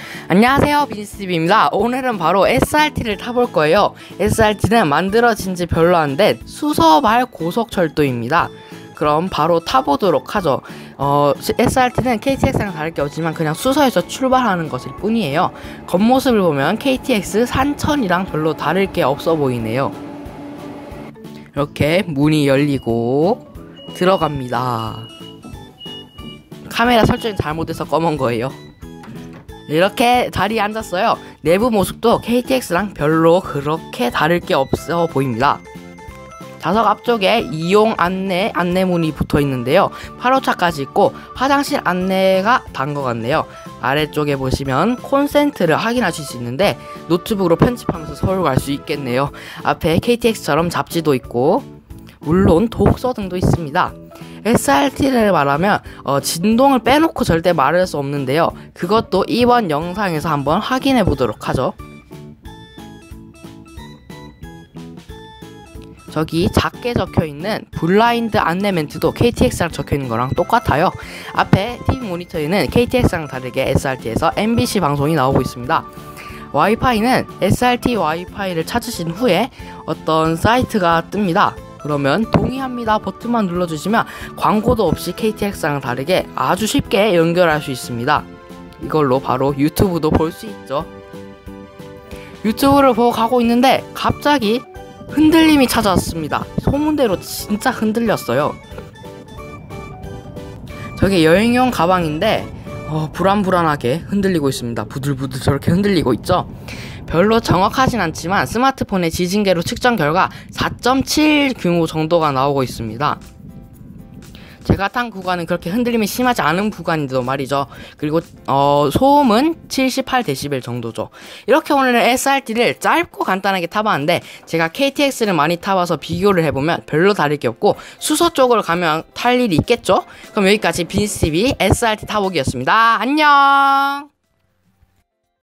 안녕하세요, 빈스TV입니다. 오늘은 바로 SRT를 타볼 거예요. SRT는 만들어진 지 별로 안 된 수서발 고속철도입니다. 그럼 바로 타보도록 하죠. SRT는 KTX랑 다를 게 없지만 그냥 수서에서 출발하는 것일 뿐이에요. 겉모습을 보면 KTX 산천이랑 별로 다를 게 없어 보이네요. 이렇게 문이 열리고 들어갑니다. 카메라 설정이 잘못돼서 검은 거예요. 이렇게 자리에 앉았어요. 내부 모습도 KTX랑 별로 그렇게 다를 게 없어 보입니다. 좌석 앞쪽에 이용 안내문이 붙어 있는데요. 8호차까지 있고 화장실 안내가 단 것 같네요. 아래쪽에 보시면 콘센트를 확인하실 수 있는데 노트북으로 편집하면서 서울 갈 수 있겠네요. 앞에 KTX처럼 잡지도 있고 물론 독서 등도 있습니다. SRT를 말하면 진동을 빼놓고 절대 말할 수 없는데요. 그것도 이번 영상에서 한번 확인해 보도록 하죠. 저기 작게 적혀있는 블라인드 안내 멘트도 KTX랑 적혀있는 거랑 똑같아요. 앞에 TV 모니터에는 KTX랑 다르게 SRT에서 MBC 방송이 나오고 있습니다. 와이파이는 SRT 와이파이를 찾으신 후에 어떤 사이트가 뜹니다. 그러면 동의합니다 버튼만 눌러주시면 광고도 없이 KTX랑 다르게 아주 쉽게 연결할 수 있습니다. 이걸로 바로 유튜브도 볼 수 있죠. 유튜브를 보고 가고 있는데 갑자기 흔들림이 찾아왔습니다. 소문대로 진짜 흔들렸어요. 저게 여행용 가방인데 불안불안하게 흔들리고 있습니다. 부들부들 저렇게 흔들리고 있죠. 별로 정확하진 않지만 스마트폰의 지진계로 측정 결과 4.7 규모 정도가 나오고 있습니다. 제가 탄 구간은 그렇게 흔들림이 심하지 않은 구간인데도 말이죠. 그리고 소음은 78dB 정도죠. 이렇게 오늘은 SRT를 짧고 간단하게 타봤는데 제가 KTX를 많이 타봐서 비교를 해보면 별로 다를 게 없고 수서 쪽으로 가면 탈 일이 있겠죠? 그럼 여기까지 빈스TV SRT 타보기였습니다. 안녕.